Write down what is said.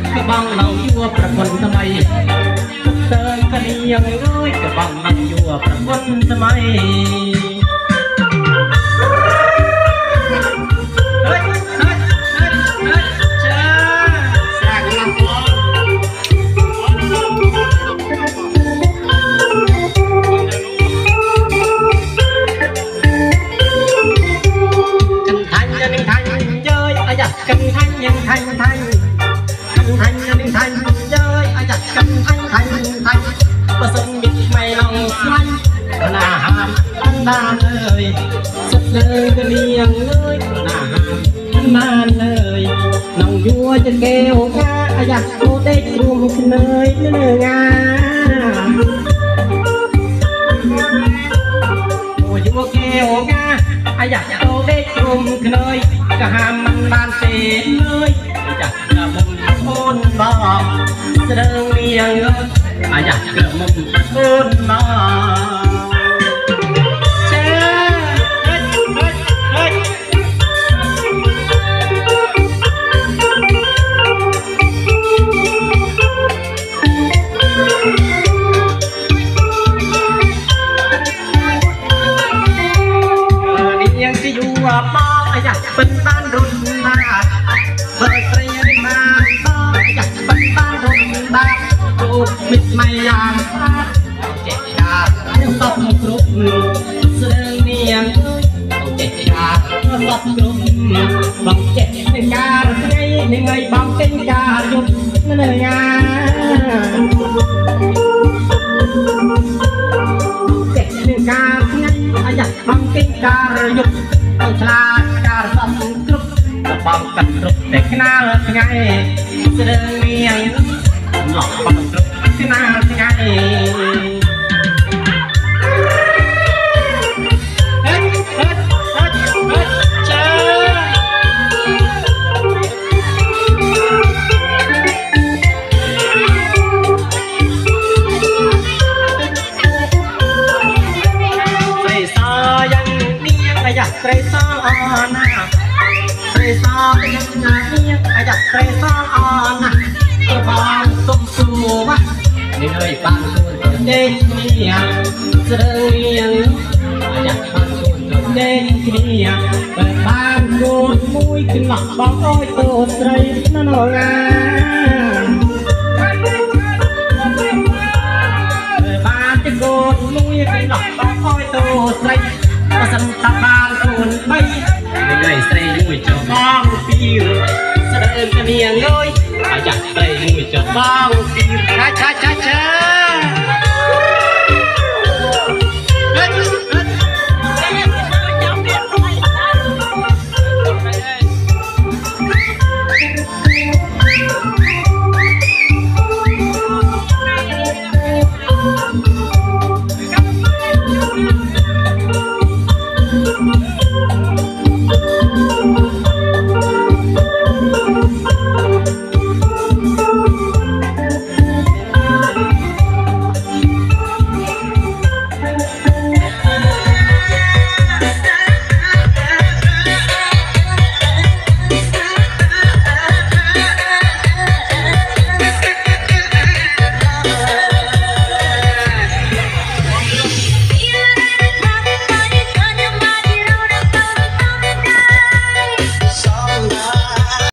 cái băng lòng vuaประคนทำไมเติมกันยังน้อยก็บังมันอยู่ประคนทำไมเฮ้ยเฮ้ยเฮ้ยเฮ้ยจ้าแสกลำบองกันทันยังทันเย้ยอะอยากกันทันยังทันทันthành nên thành chơi ai giặt cầm thành và sân biết mày lòng xanh là hàm anh đàn ơi sắp lời cái miệng ơi là hàm anh đàn ơi lòng vua trên kêu ca ai giặt cô tết luôn nơi nơi nga mùa vua kêu ca ai giặt cô tết luôn nơi cả hàm anh đàn tê nơi giặt là một ôn bò sẽ đơn miệng ơi à dạ cửa một ôn bò chơi đi yang si du bò à dạ bên ban đồn mà bởi mịt mày làm phát chạy ra sắp cướp sương niềng chạy ra sắp cướp bằng chạy ca ngay bằng kênh ca dục nơi nhà chạy ca ngay giặt bằng kênh ca dục là ca sắp cướp bằng cắt cướp để na ngay sương niềng lọt bằng cướp cái nào cái này hết chơi say sa yang niang ayah say sa ana say sa yang niang ayah say sa ana terbang semua nơi ban tuần đến kia rơi nhặt ban tuần đến kia ban tuần mũi kinh lọc bóng ôi tô sấy nó nổi ban cái cột mũi kinh lọc bóng ôi tô sấy nó sân ta ban tuần bay người sấy mũi cho bóng phi sấy cái miệng ơi chặt sấy mũi cho bóng phi cha cha cha cha